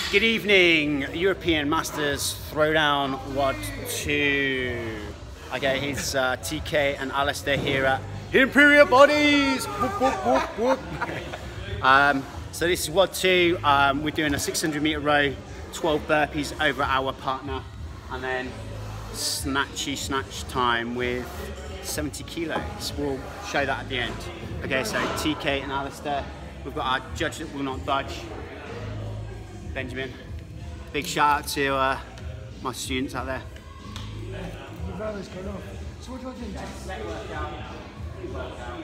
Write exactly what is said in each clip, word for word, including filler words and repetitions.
Good evening, European Masters Throwdown What two. Okay, it's uh, T K and Alistair here at Imperial Bodies. Whoop, whoop, whoop, whoop. um, so this is What two. Um, we're doing a six hundred meter row, twelve burpees over our partner, and then snatchy snatch time with seventy kilos. We'll show that at the end. Okay, so T K and Alistair. We've got our judge that will not budge, Benjamin. Big shout out to uh, my students out there. The rowers gone off. So what do I do? Let work out. Work out.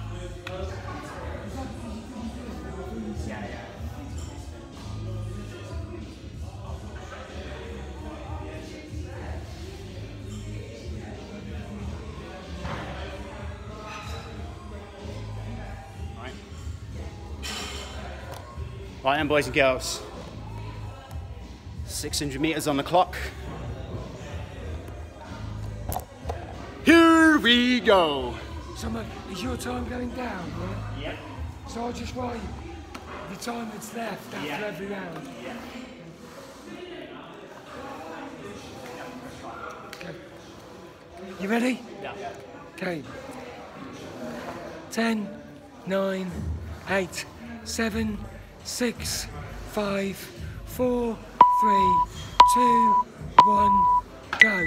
Yeah, yeah. Right. Right then, boys and girls. six hundred meters on the clock. Here we go. So mate, is your time going down? Yeah. Yep. So I'll just write the time that's left after Yeah. every round. Yeah. Okay. You ready? Yeah. Okay. Ten, nine, eight, seven, six, five, four, three, two, one, go.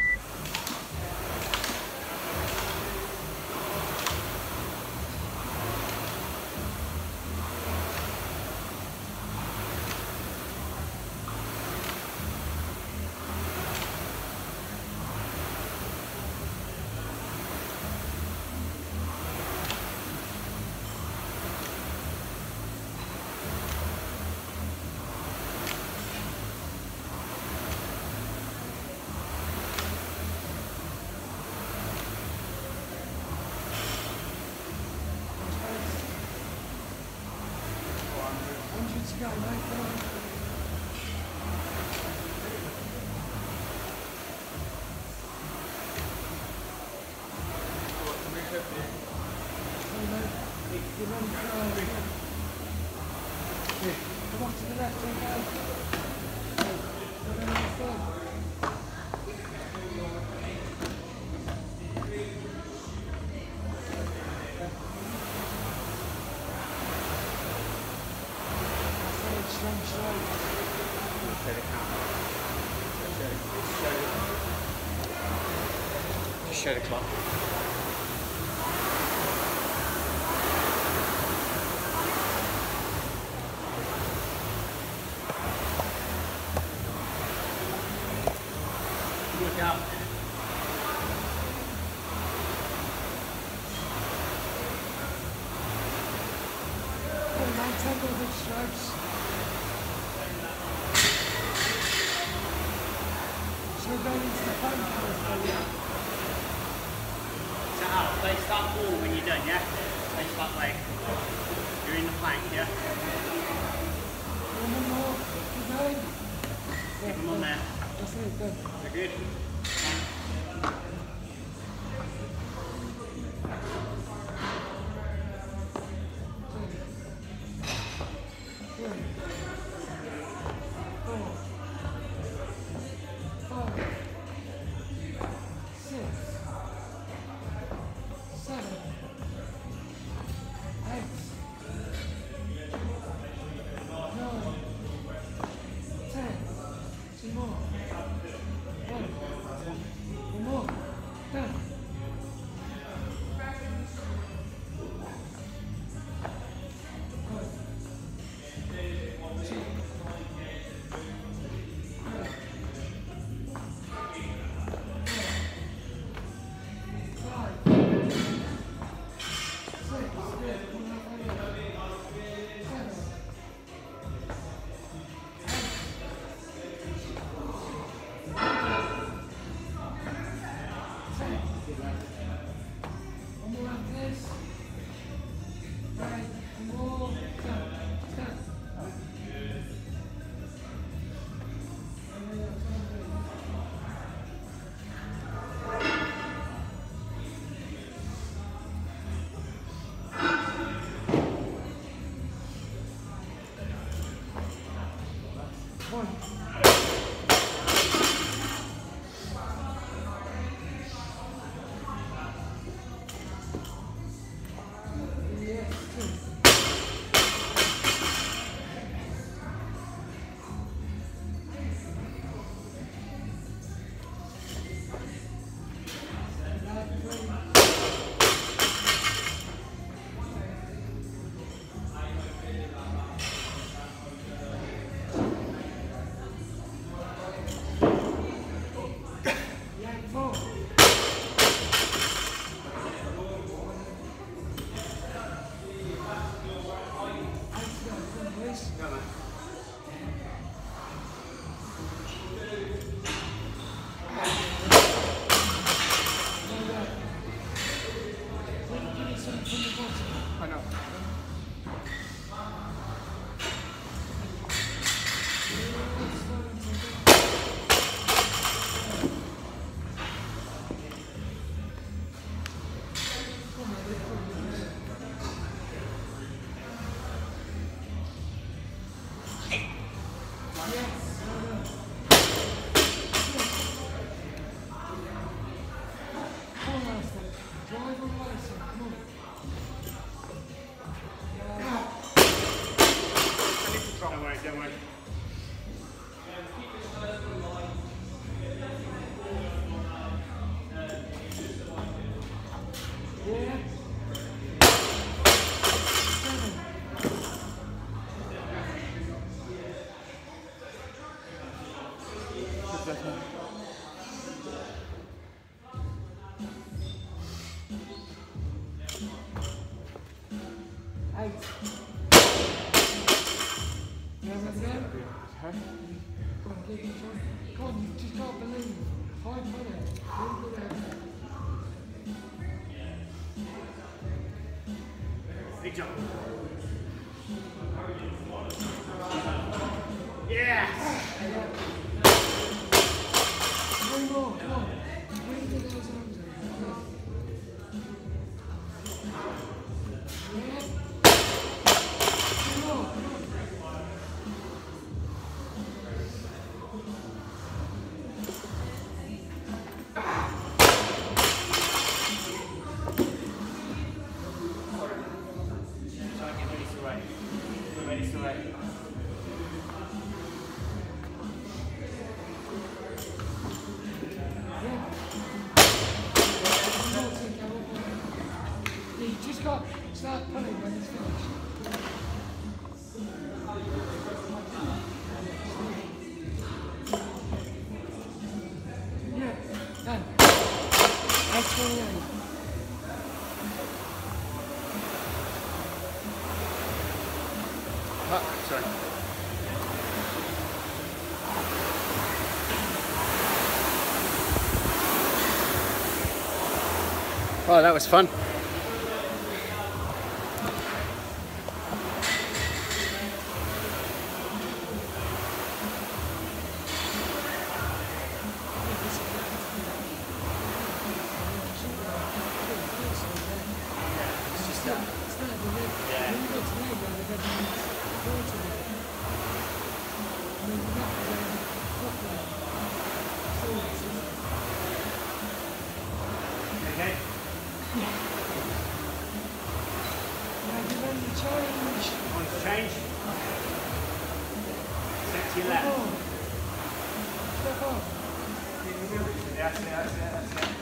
Hundreds to go, mate. Come on. Come on, mate. You're running fast. Yeah. Come off to the left and go. Go. Go down the front. Strong straight. Just show the clock. Look out. Come on, mate. Take all the stripes. So we're going into the plank now. So out, place that ball when you're done, yeah? Place that leg. You're in the plank, yeah? One more. Keep going. Keep them on there. That's it, done. They're good. Three, four, five, six, seven, eight, nine, ten. Two more. One, One. Yes, two. I know. Don't worry, don't worry. Eight. You have another go? Huh? Go on, keep it trying. Come on, you just can't believe. Five minutes. Really good effort. Big jump. Yes! Three more, come on. Really get those arms in. Yeah. Two more, come on. Get ready to ride. Get ready to ride. You just got to start pulling when it's finished. Yeah, done. That's twenty-eight. Oh, sorry. Oh, that was fun. Okay. Change. Want to change? Step to your left. Step up. That's it, that's it, that's it.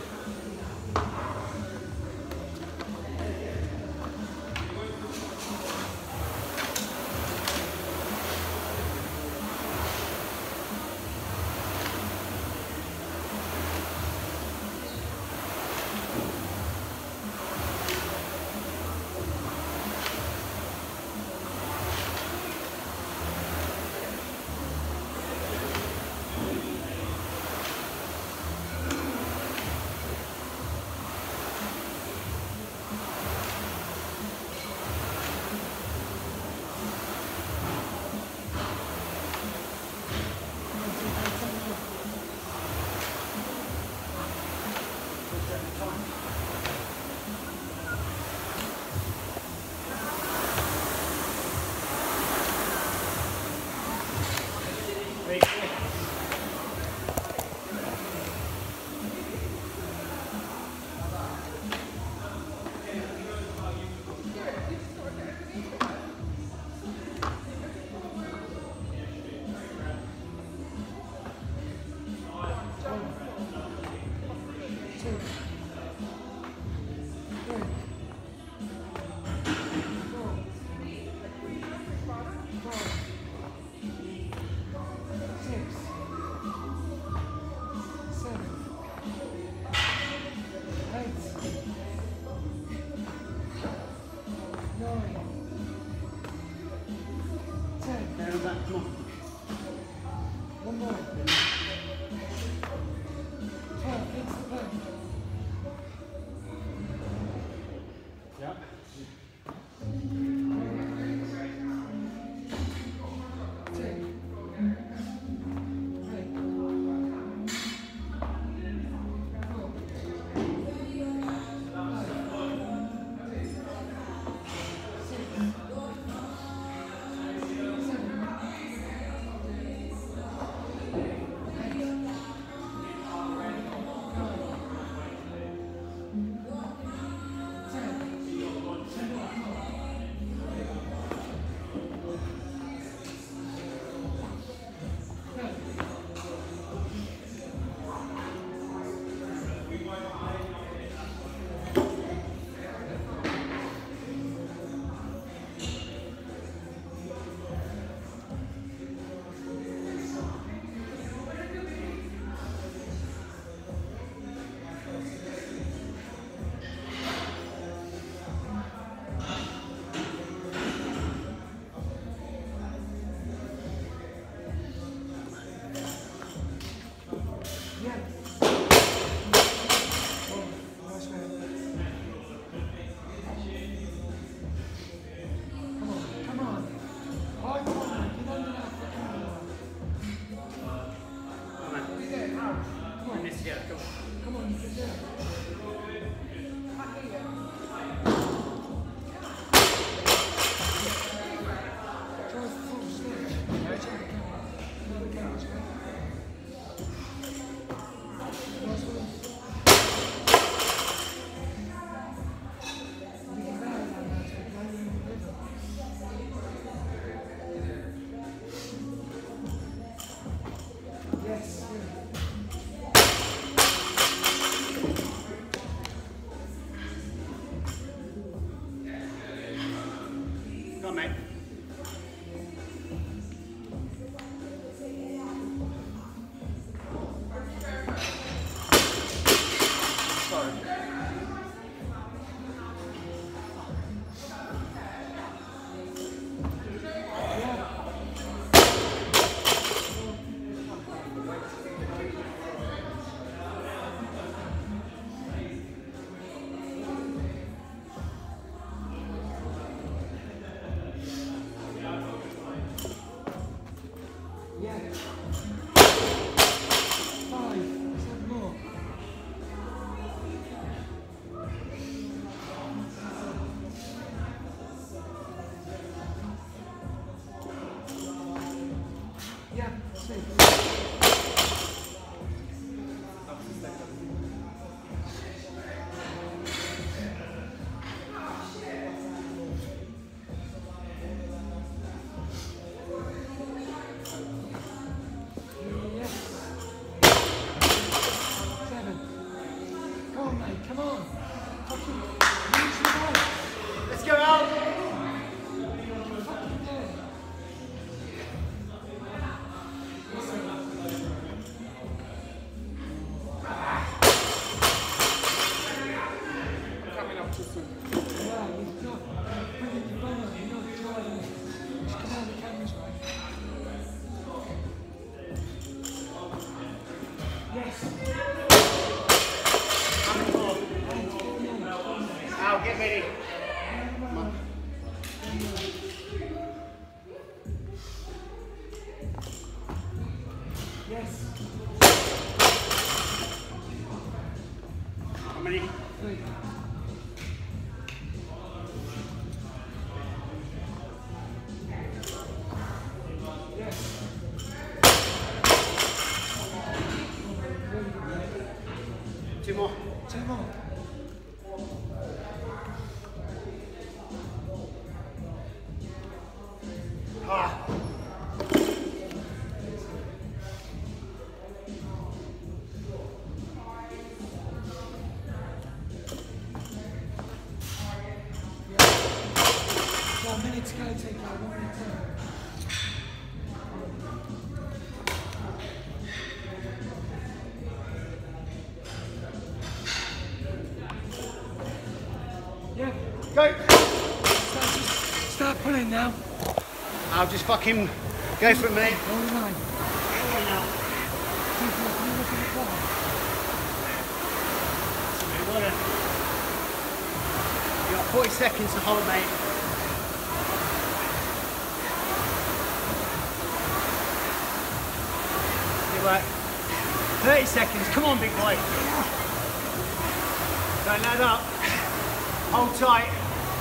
One more. twelve, it's the pen. Yeah. Come on, mate. Sorry. Yeah. Five, seven more. Yeah, six. Come on. Let's go out. Coming up too soon. Yeah, he's not bringing your bum up. You're not driving. Just come out the cameras, right? Yes. Now get ready. Yes. How many? Three. Yes. Yeah. Go. Start, start pulling now. I'll just fucking go for it, mate. Hold the line. You got forty seconds to hold, mate. Good work. thirty seconds. Come on, big boy. Don't let up. Hold tight.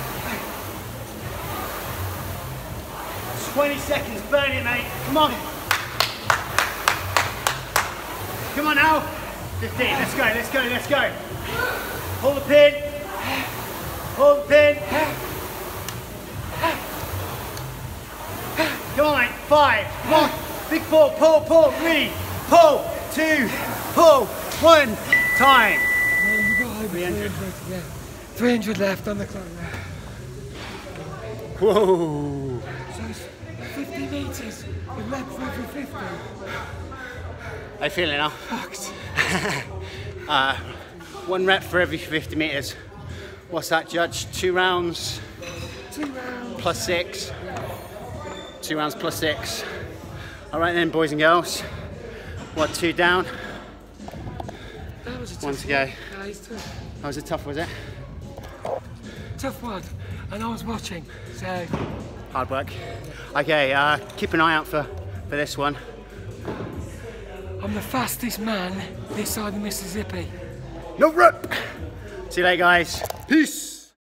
twenty seconds. Burn it, mate. Come on. Come on now. fifteen. Let's go. Let's go. Let's go. Hold the pin. Hold the pin. Come on, mate. Five. Come on. Big pull. Pull. Pull. Three. Pull. Two. Pull. One. Time. Yeah, you got over three hundred. Yeah. three hundred left on the clock now. Whoa. So it's fifty metres with lap for every fifty. How you feeling now? Fucked. uh, one rep for every fifty metres. What's that, Judge? Two rounds Two rounds. plus six. Two rounds plus six. All right then, boys and girls. What, two down? That was a tough One to one. go. Yeah, he's tough. How was it tough, was it? Tough one. And I was watching, so. Hard work. Okay, uh, keep an eye out for, for this one. I'm the fastest man this side of Mississippi. No rep! See you later, guys. Peace!